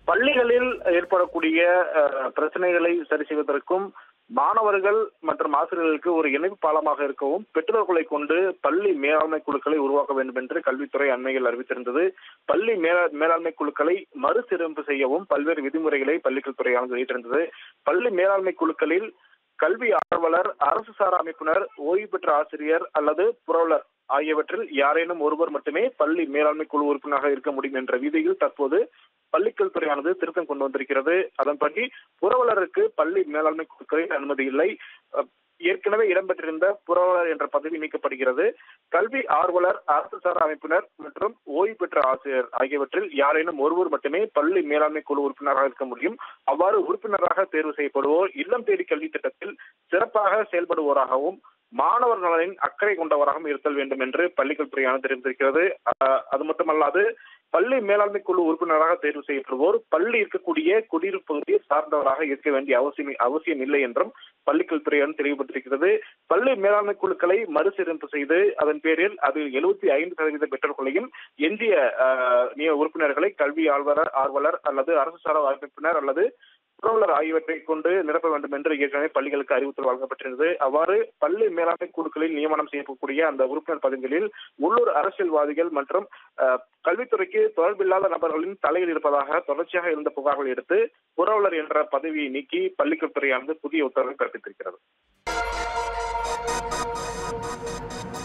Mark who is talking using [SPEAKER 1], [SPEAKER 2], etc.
[SPEAKER 1] பள்ளிகளில் ஏற்படக்கூடிய பிரச்சனைகளை சரி செய்வதற்கும் மாணவர்கள் மற்றும் ஆசிரியர்களுக்கு ஒரு இணைப்பு பாலமாக இருக்கவும் பெற்றோர்களை கொண்டு பள்ளி மேலாண்மை குழுக்களை உருவாக்க வேண்டும் என்று கல்வித்துறை அண்மையில் அறிவித்திருந்தது. பள்ளி மேலாண்மை குழுக்களை மறுசீரமைப்பு செய்யவும் பல்வேறு விதிமுறைகளை பள்ளிக்கல்வித்துறையானது வெளியிட்டிருந்தது. பள்ளி மேலாண்மை குழுக்களில் கல்வி ஆர்வலர், அரசு சாரா அமைப்பினர், ஓய்வு பெற்ற ஆசிரியர் அல்லது புரவலர் ஆகியவற்றில் யாரேனும் ஒருவர் மட்டுமே பள்ளி மேலாண்மை குழு உறுப்பினராக இருக்க முடியும் என்ற விதியில் தற்போது பள்ளிக்கல்வித்துறையானது திருத்தம் கொண்டு வந்திருக்கிறது. அதன்படி புரவலருக்கு பள்ளி மேலாண்மை குழுக்களில் அனுமதி இல்லை. ஏற்கனவே இடம்பெற்றிருந்த புரவலர் என்ற பதவி நீக்கப்படுகிறது. கல்வி ஆர்வலர், அரசு சாரா அமைப்பினர் மற்றும் ஓய்வு பெற்ற ஆசிரியர் ஆகியவற்றில் யாரேனும் ஒருவர் மட்டுமே பள்ளி மேலாண்மை குழு உறுப்பினராக இருக்க முடியும். அவ்வாறு உறுப்பினராக தேர்வு செய்யப்படுவோர் இல்லம் தேடி கல்வி திட்டத்தில் சிறப்பாக செயல்படுவோராகவும் மாணவர் நலனின் அக்கறை கொண்டவராகவும் இருத்தல் வேண்டும் என்று பள்ளிக்கல்வித்துறையானது தெரிவித்திருக்கிறது. அது மட்டுமல்லாது பள்ளி மேலாண்மை குழு உறுப்பினராக தேர்வு செய்யப்படுவோர் பள்ளி இருக்கக்கூடிய குடியிருப்பு பகுதியை சார்ந்தவராக இருக்க வேண்டிய அவசியம் இல்லை என்றும் பள்ளிக்கல்வித்துறையானது தெளிவுபடுத்தியிருக்கிறது. பள்ளி மேலாண்மை குழுக்களை மறுசீரமைப்பு செய்து அதன் பேரில் அது 75% பெற்றோர்களையும் எஞ்சிய உறுப்பினர்களை கல்வி ஆர்வலர் அல்லது அரசு சாரா அமைப்பினர் அல்லது புரவலர் ஆகியவற்றை கொண்டு நிரப்ப வேண்டும் என்று ஏற்கனவே பள்ளிகளுக்கு அறிவுறுத்தல் வழங்கப்பட்டிருந்தது. அவ்வாறு பள்ளி மேலாண்மை குழுக்களில் நியமனம் செய்யக்கூடிய அந்த உறுப்பினர் பதவிகளில் உள்ளூர் அரசியல்வாதிகள் மற்றும் கல்வித்துறைக்கு தொடர்பில்லாத நபர்களின் தலையில் இருப்பதாக தொடர்ச்சியாக இருந்த புகார்கள் எடுத்து புரவலர் என்ற பதவியை நீக்கி பள்ளிக்கல்வித்துறையானது புதிய உத்தரவை பிறப்பித்திருக்கிறது.